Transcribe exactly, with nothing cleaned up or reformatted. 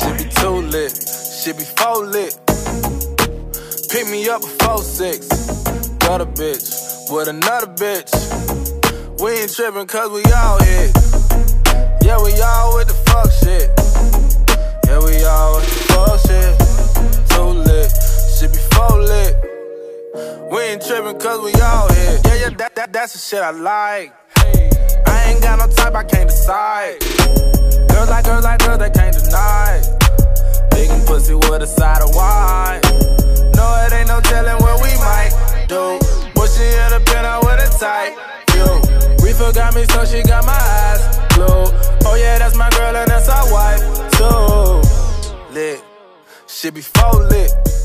Shit be too lit, shit be full lit. Pick me up before six. Got a bitch with another bitch. We ain't trippin' cause we all hit. Yeah, we all with the fuck shit. Yeah, we all with the fuck shit. Too lit, shit be full lit. We ain't trippin' cause we all hit. Yeah, yeah, that, that, that's the shit I like. I ain't got no type, I can't decide. Girls like girls like girls, they can't deny. Big and pussy with a side of wine. No, it ain't no telling what we might do. But she in the pen out with a tight view. Reefer got me so she got my eyes glued. Oh yeah, that's my girl and that's our wife too. Lit, shit be full lit.